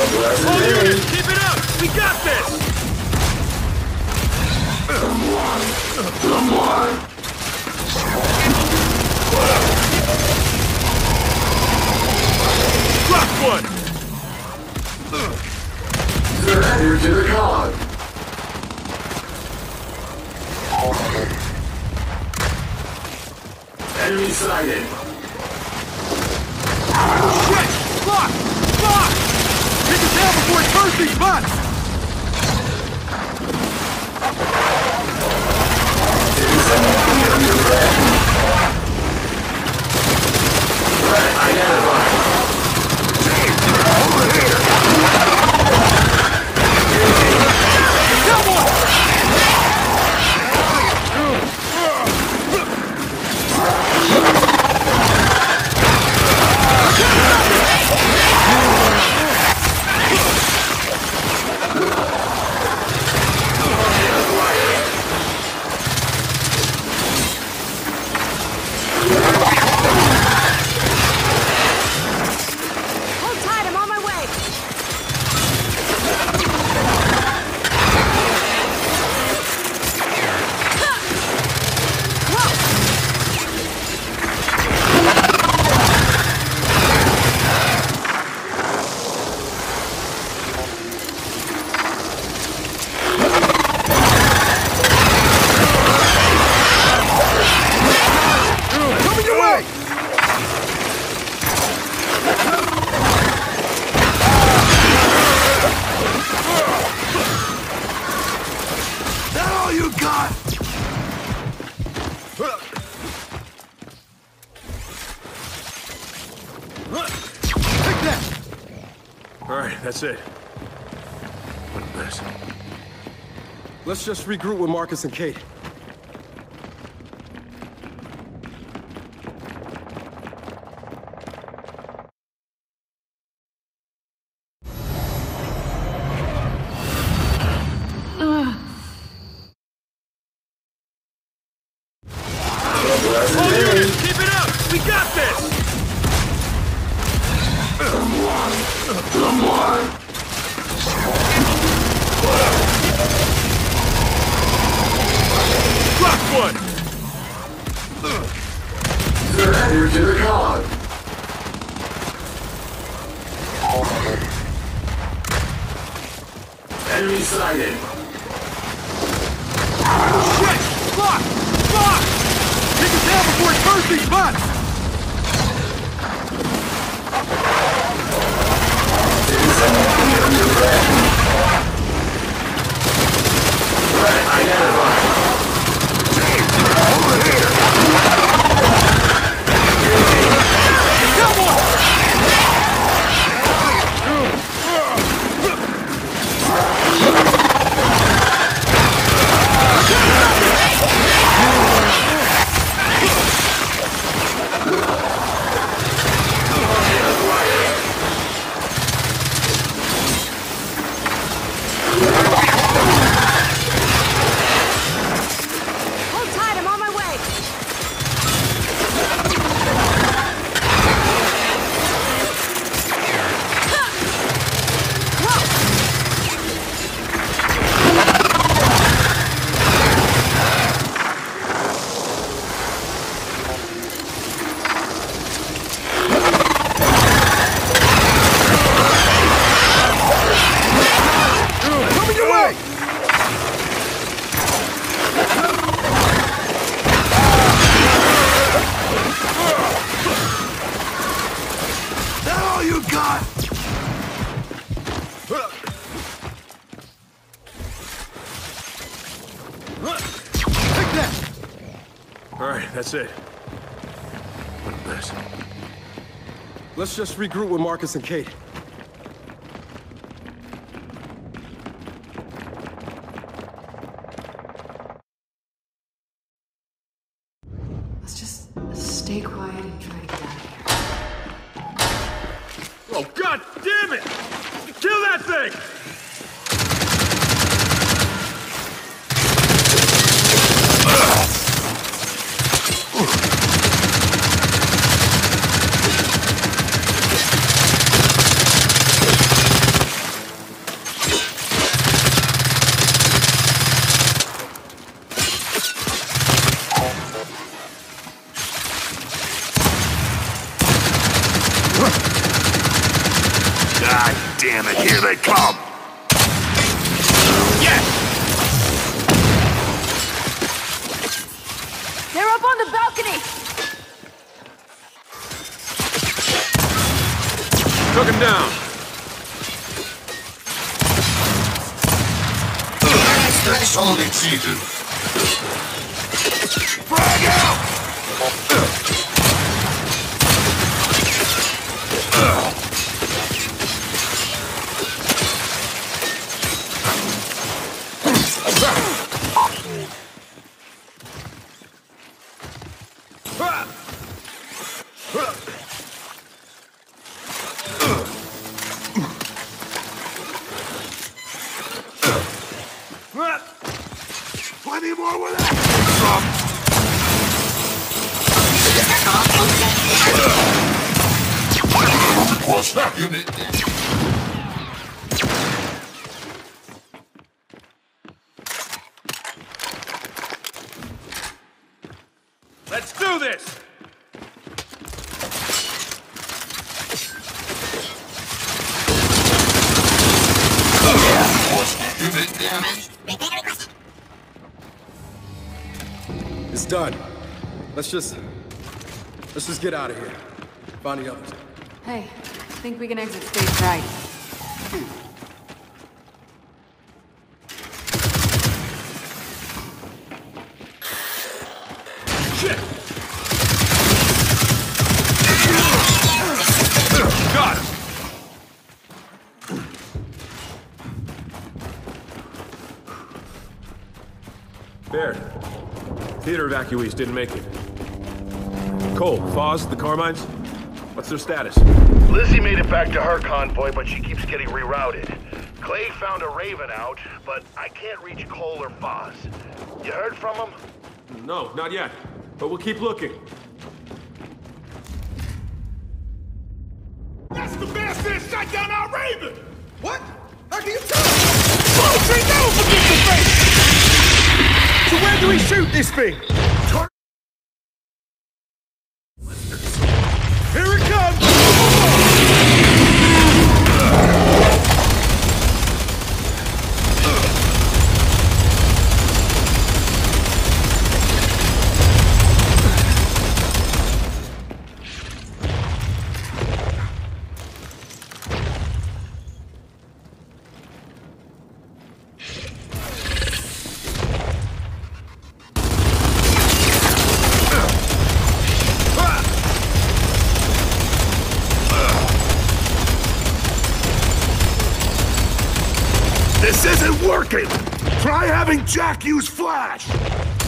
All units, keep it up! We got this! Drop one! Surrender to the cog. Enemy sighted. Shit! Fuck! Fuck! Take it down before it burns these butts! Threat identified. Over here. Come on! That's it. What a mess. Let's just regroup with Marcus and Kate. All units, keep it up! We got this! Drop one! Surrender to the cog. Enemy sighted. Shit! Fuck! Fuck! Take it down before it burns these butts! Threat identified. Over here. Come on! That's it. What a mess. Let's just regroup with Marcus and Kate. Let's just stay quiet and try to get out of here. Oh, God damn it! Kill that thing! God damn it, here they come! Yes! They're up on the balcony! Took him down. Threshold exceeded. Frag out! Plenty more where that Request that unit. Let's do this! Unit damaged. It's done. Let's just get out of here. Find the others. Hey, I think we can exit stage right. Shit! Got him! Baird. Theater evacuees didn't make it. Cole, Foz, the Carmines? What's their status? Lizzie made it back to her convoy, but she keeps getting rerouted. Clay found a Raven out, but I can't reach Cole or Foz. You heard from them? No, not yet. But we'll keep looking. That's the bastard that shot down our Raven! What? How can you tell? Folks ain't never forget the face! So where do we shoot this thing? Here it comes! This isn't working! Try having Jack use flash!